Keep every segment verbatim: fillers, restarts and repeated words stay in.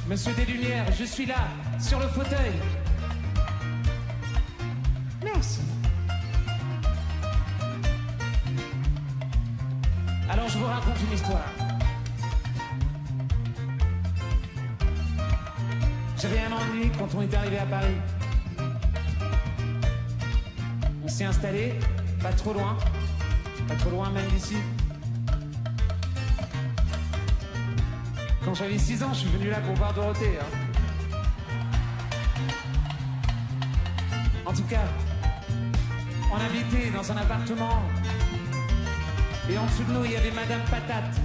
Monsieur des Lumières, je suis là, sur le fauteuil. Merci. Alors je vous raconte une histoire. J'avais un ennui quand on est arrivé à Paris. On s'est installé, pas trop loin, pas trop loin même d'ici. Quand j'avais six ans, je suis venu là pour voir Dorothée. Hein. En tout cas, on habitait dans un appartement. Et en dessous de nous, il y avait Madame Patate.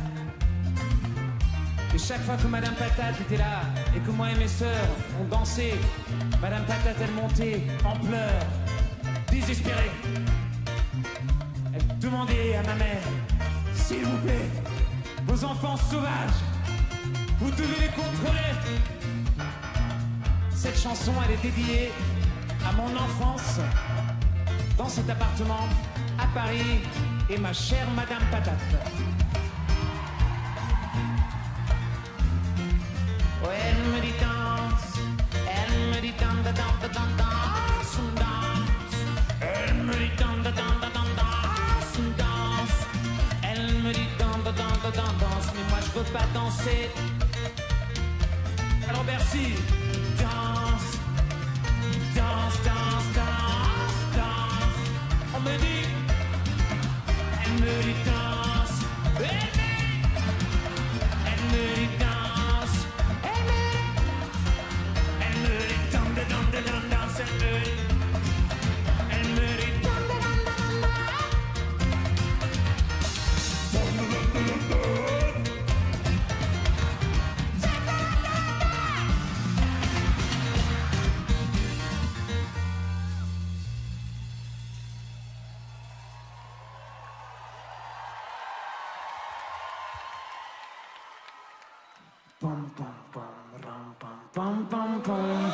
Et chaque fois que Madame Patate était là, et que moi et mes sœurs, on dansait, Madame Patate, elle montait en pleurs, désespérée. Elle demandait à ma mère, s'il vous plaît, vos enfants sauvages, vous devez les contrôler. Cette chanson, elle est dédiée à mon enfance, dans cet appartement, à Paris, et ma chère Madame Patate. Oh, elle me dit danse, elle me dit danse, danse, danse, danse, danse. Elle me dit danse, danse, danse, danse, danse. Elle me dit danse, danse, danse, danse, mais moi je veux pas danser. Alors merci, danse, danse, danse, danse, danse. On me dit, elle me dit danse, elle me dit, elle me dit danse, elle me dit, elle me dit danse, danse, danse, danse, elle me dit, elle me dit danse, danse, danse, pom pom pom ram pom pom pom pom.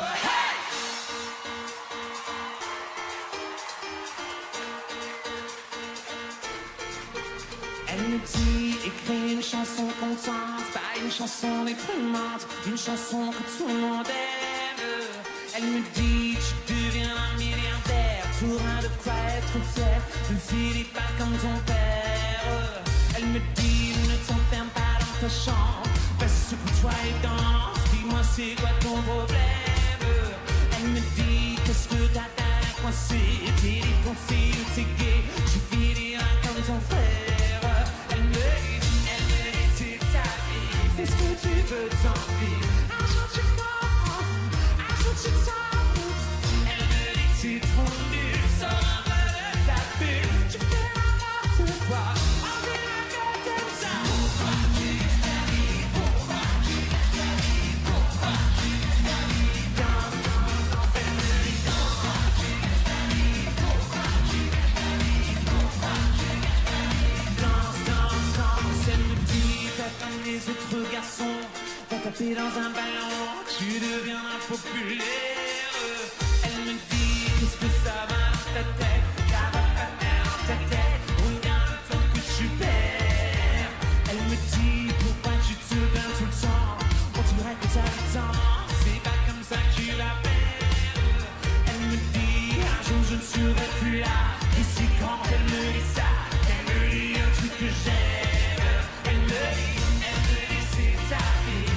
Elle me dit, écris une chanson contente, pas une chanson déprimante, une chanson que tout le monde aime. Elle me dit, tu deviens un milliardaire, tu auras de quoi être fier, ne finis pas comme ton père. Elle me dit, ne t'enferme pas dans ta chambre, passe pour toi et danse, dis-moi c'est quoi ton problème. Elle me dit, qu'est-ce que t'as à coincer, t'es défoncé ou t'es gay, tu finiras comme ton frère. Elle me dit, elle me dit, c'est ta vie, fais ce que tu veux, tant pis. Un jour tu comprends, un jour tu t'en fous. Elle me dit, c'est trop nul, sors un peu de ta bulle, tu fais n'importe quoi, on dirait que t'aimes ça. Pourquoi tu la vie, pourquoi tu la vie, pourquoi tu la vie, danse, danse, danse. Elle me dit, pourquoi tu la vie, pourquoi tu la vie, pourquoi tu la vie, danse, danse, danse. Elle me dit, t'as comme les autres garçons, t'as tapé dans un ballon, tu deviendras populaire. Elle me dit, qu'est-ce que ça va dans ta tête, ça va pas faire dans ta tête, regarde le temps que tu perds. Elle me dit, pourquoi tu te plains tout le temps, on dirait que t'as le temps, c'est pas comme ça que tu la perds. Elle me dit, un jour je ne serai plus là, et c'est quand elle me dit ça, elle me dit un truc que j'aime. Elle me dit, elle me dit, c'est ta vie,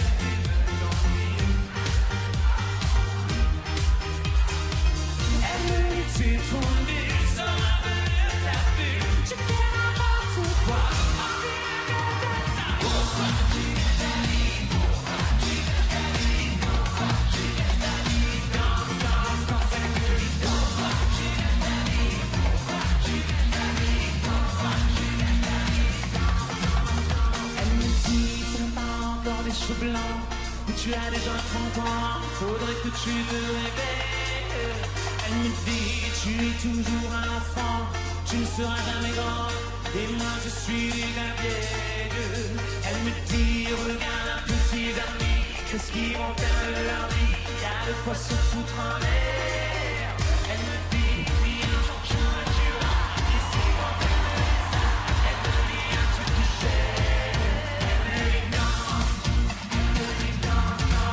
elle me dit, c'est trop nul, sors un peu de ta bulle, tu fais n'importe quoi, on dirait que t'aimes ça. Pourquoi tu la vie, pourquoi tu la vie, pourquoi tu la vie, danse, danse, danse. Elle me dit, pourquoi tu la vie, pourquoi tu la vie, pourquoi tu la vie, danse, danse, danse. Elle me dit, tu n'as pas encore des cheveux blancs, mais tu as déjà trente ans, faudrait que tu te réveilles. Elle me dit, tu es toujours un enfant, tu ne seras jamais grand, et moi je suis déjà vieille. Elle me dit, regarde un peu tes amis, qu'est-ce qu'ils vont faire de leur vie, y a de quoi se foutre en l'air. Elle me dit, oui, un jour tu matureras, et c'est quand elle me dit ça, elle me dit un truc que j'aime. Elle me dit, danse, elle me dit, danse, danse.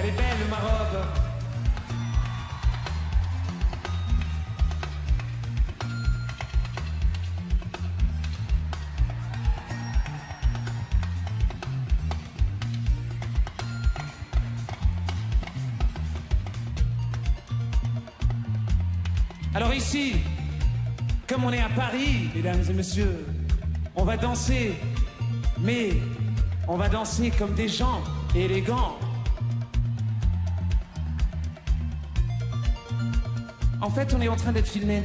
Elle est belle, ma robe. Alors ici, comme on est à Paris, mesdames et messieurs, on va danser, mais on va danser comme des gens élégants. En fait, on est en train d'être filmé.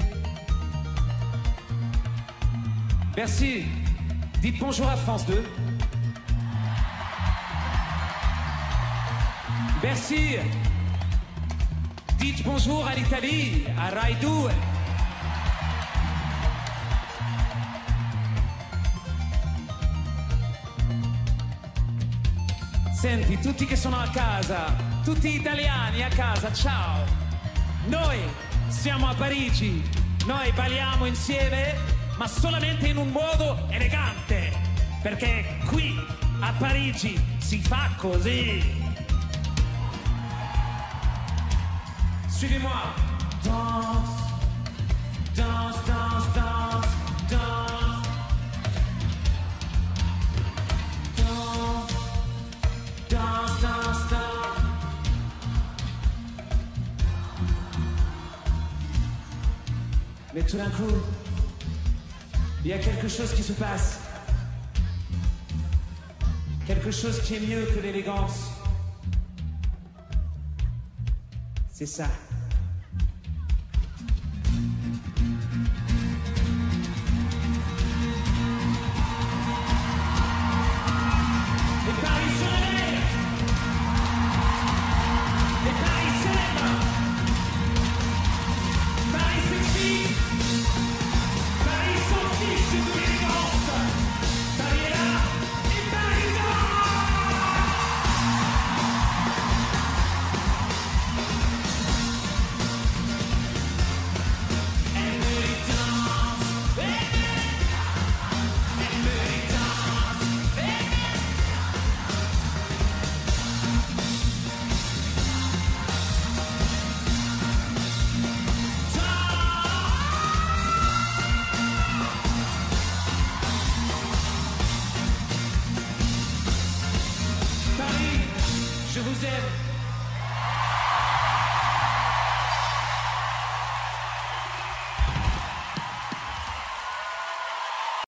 Merci. Dites bonjour à France deux. Merci. Dites bonjour à l'Italie, à Rai due. Senti, tutti che sono a casa, tutti italiani a casa, ciao. Noi siamo a Parigi, noi balliamo insieme, ma solamente in un modo elegante, perché qui a Parigi si fa così. Suivez-moi. Danse, danse, danse, danse, danse. Danse, danse, danse, danse. Mais tout d'un coup, il y a quelque chose qui se passe. Quelque chose qui est mieux que l'élégance. C'est ça. Je vous aime.